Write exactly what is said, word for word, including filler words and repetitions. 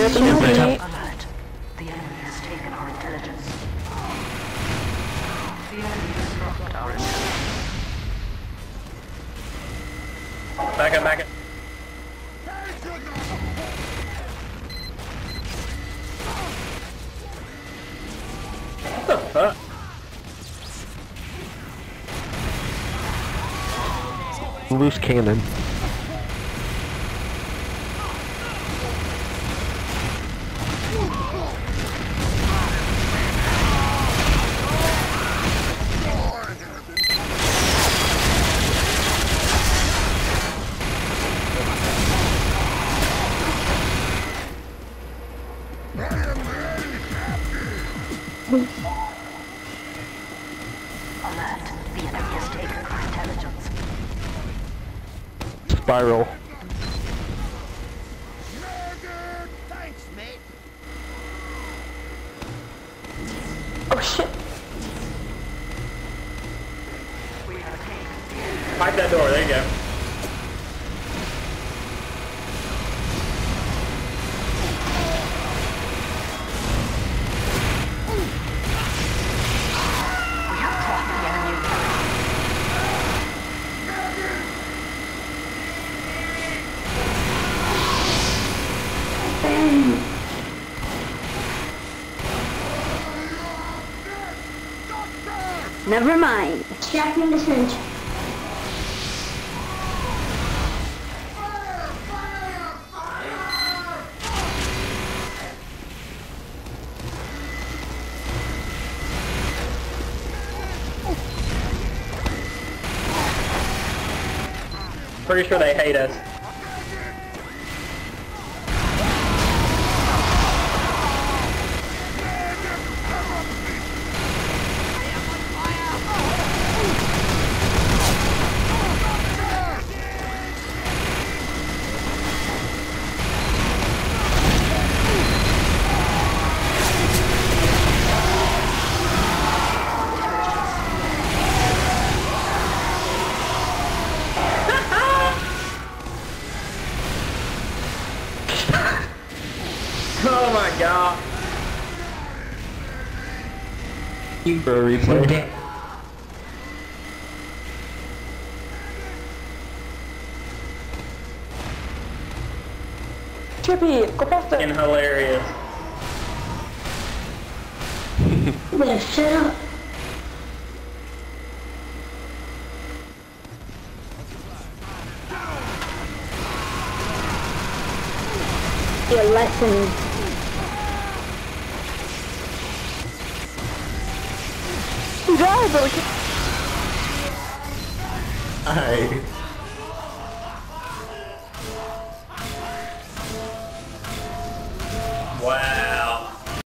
Stupid. Alert. The enemy has taken our intelligence. The enemy has dropped our intelligence. Back up, back up. What the fuck? Loose cannon. Alert. The enemy has taken our intelligence. Spiral. Thanks, mate. Oh shit. We have taken the enemy. Pipe that door, there you go. We have dropped the enemy intelligence. Never mind. Extracting the syringe. Pretty sure they hate us. Oh my god. You for a replay. Chippy, go faster. Fucking hilarious. You better shut up. Your lesson. Aye. Wow.